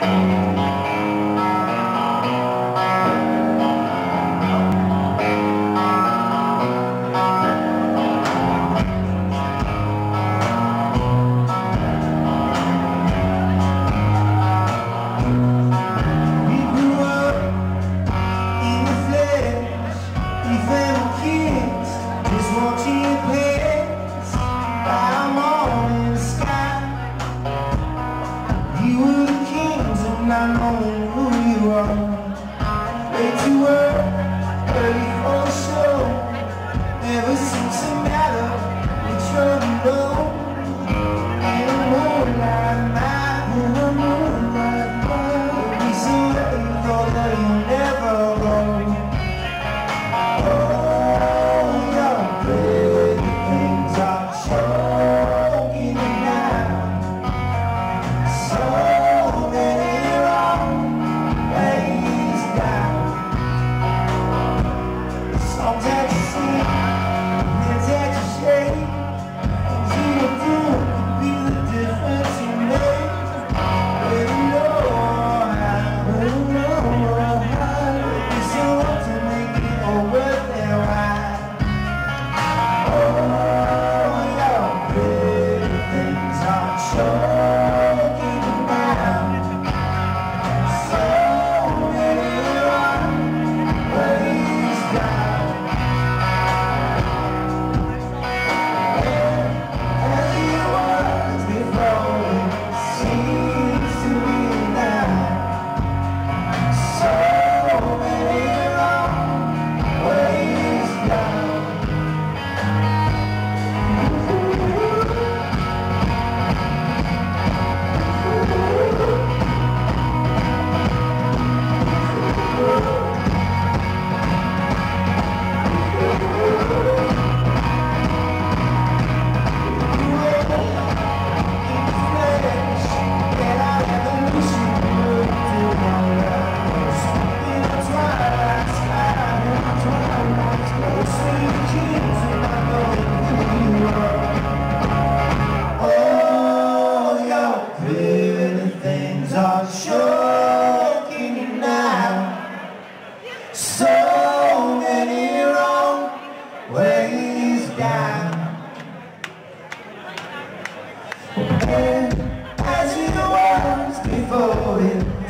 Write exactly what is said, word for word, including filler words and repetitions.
I know who you are. Way to work, early for the show. Never seems to matter which one you know. In the moonlight night, in the moonlight night, you'll be so late, though that you'll never go. Oh, your pretty things are choking you now. So many songs that you sing, hands that you shake, things you will do could be the difference you make. But you know how, but you know how, it'd be so hard to make it all worth their while. Oh, your pretty things are choking you down. So many wrong ways down. Are choking you now. So many wrong ways down. And as it was before it